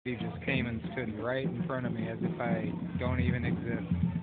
He just came and stood right in front of me as if I don't even exist.